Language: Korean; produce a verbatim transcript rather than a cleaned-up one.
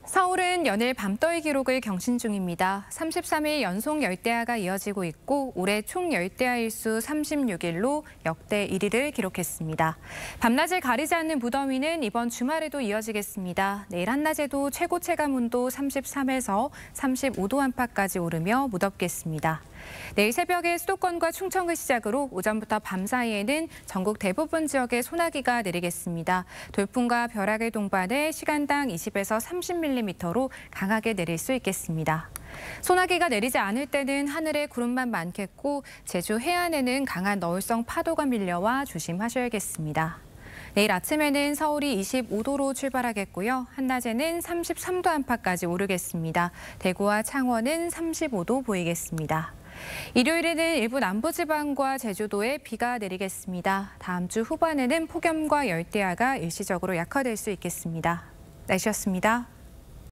서울은 연일 밤더위 기록을 경신 중입니다. 삼십삼 일 연속 열대야가 이어지고 있고 올해 총 열대야 일수 삼십육 일로 역대 일 위를 기록했습니다. 밤낮을 가리지 않는 무더위는 이번 주말에도 이어지겠습니다. 내일 한낮에도 최고 체감온도 삼십삼에서 삼십오 도 안팎까지 오르며 무덥겠습니다. 내일 새벽에 수도권과 충청을 시작으로 오전부터 밤 사이에는 전국 대부분 지역에 소나기가 내리겠습니다. 돌풍과 벼락을 동반해 시간당 이십에서 삼십 밀리미터로 강하게 내릴 수 있겠습니다. 소나기가 내리지 않을 때는 하늘에 구름만 많겠고 제주 해안에는 강한 너울성 파도가 밀려와 조심하셔야겠습니다. 내일 아침에는 서울이 이십오 도로 출발하겠고요. 한낮에는 삼십삼 도 안팎까지 오르겠습니다. 대구와 창원은 삼십오 도 보이겠습니다. 일요일에는 일부 남부지방과 제주도에 비가 내리겠습니다. 다음 주 후반에는 폭염과 열대야가 일시적으로 약화될 수 있겠습니다. 날씨였습니다.